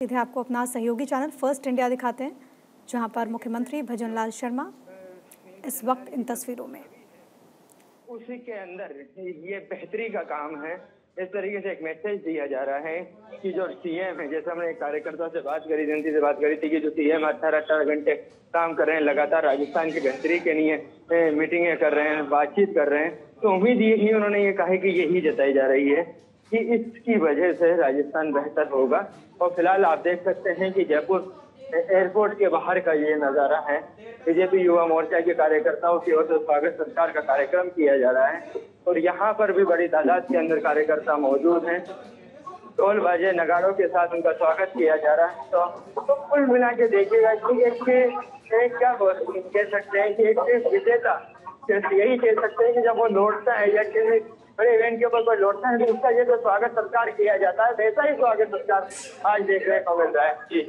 सीधे आपको अपना सहयोगी चैनल फर्स्ट इंडिया दिखाते हैं, जहां पर मुख्यमंत्री भजनलाल शर्मा इस वक्त इन तस्वीरों में। उसी के अंदर ये बेहतरी का काम है। इस तरीके से एक मैसेज दिया जा रहा है कि जो सीएम है, जैसे हमने एक कार्यकर्ता से बात करी, जनता से बात करी थी कि जो सीएम 18 घंटे काम कर रहे हैं, लगातार राजस्थान की बेहतरी के लिए मीटिंगें कर रहे हैं, बातचीत कर रहे हैं, तो उम्मीद यही उन्होंने ये कहा कि यही जताई जा रही है कि इसकी वजह से राजस्थान बेहतर होगा। और फिलहाल आप देख सकते हैं कि जयपुर एयरपोर्ट के बाहर का ये नजारा है। बीजेपी युवा मोर्चा के कार्यकर्ताओं की ओर से स्वागत सत्कार का कार्यक्रम किया जा रहा है और यहाँ पर भी बड़ी तादाद के अंदर कार्यकर्ता मौजूद हैं। ढोल बाजे नगाड़ों के साथ उनका स्वागत किया जा रहा है। तो कुल मिला के देखिएगा कि एक क्या कह सकते हैं कि एक विजेता यही कह सकते हैं कि जब वो लौटता है या किसी बड़े इवेंट के ऊपर कोई लौटता है तो उसका ये जो स्वागत सत्कार किया जाता है, वैसा ही स्वागत सत्कार आज देखने को मिल रहा है। जी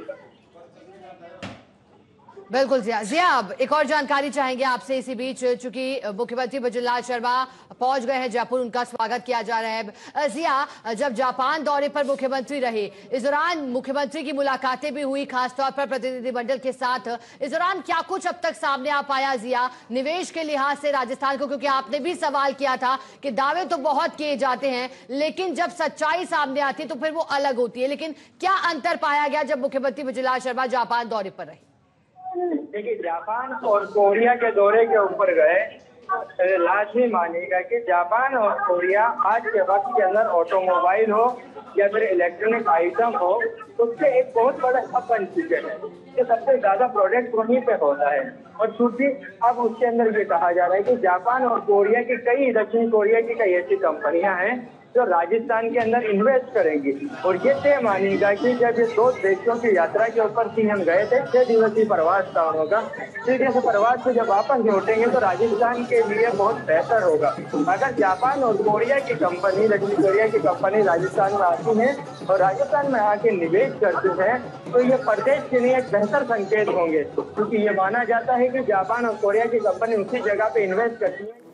बिल्कुल जिया, अब एक और जानकारी चाहेंगे आपसे इसी बीच, चूंकि मुख्यमंत्री भजनलाल शर्मा पहुंच गए हैं जयपुर, उनका स्वागत किया जा रहा है। जिया, जब जापान दौरे पर मुख्यमंत्री रहे, इस दौरान मुख्यमंत्री की मुलाकातें भी हुई, खासतौर पर प्रतिनिधिमंडल के साथ। इस दौरान क्या कुछ अब तक सामने आ पाया जिया, निवेश के लिहाज से राजस्थान को? क्योंकि आपने भी सवाल किया था कि दावे तो बहुत किए जाते हैं, लेकिन जब सच्चाई सामने आती है तो फिर वो अलग होती है। लेकिन क्या अंतर पाया गया जब मुख्यमंत्री भजनलाल शर्मा जापान दौरे पर रहे? देखिए, जापान और कोरिया के दौरे के ऊपर गए, लाजमी मानिएगा कि जापान और कोरिया आज के वक्त के अंदर ऑटोमोबाइल हो या फिर इलेक्ट्रॉनिक आइटम हो, उससे एक बहुत बड़ा हब बन चुके हैं कि सबसे ज्यादा प्रोडक्ट वहीं पे होता है। और चूंकि अब उसके अंदर ये कहा जा रहा है कि जापान और कोरिया की कई, दक्षिण कोरिया की कई ऐसी कंपनियां हैं जो राजस्थान के अंदर इन्वेस्ट करेंगी। और ये तय मानेगा कि जब ये 2 देशों की यात्रा के ऊपर सीएम गए थे, 6 दिवसीय प्रवास था उनका, 6 दिवसीय प्रवास से जब वापस लौटेंगे तो राजस्थान के लिए बहुत बेहतर होगा। अगर जापान और कोरिया की कंपनी, दक्षिण कोरिया की कंपनी राजस्थान में आती है और राजस्थान में आके निवेश करती है तो ये प्रदेश के लिए एक बेहतर संकेत होंगे, क्योंकि ये माना जाता है कि जापान और कोरिया की कंपनी उसी जगह पे इन्वेस्ट करती है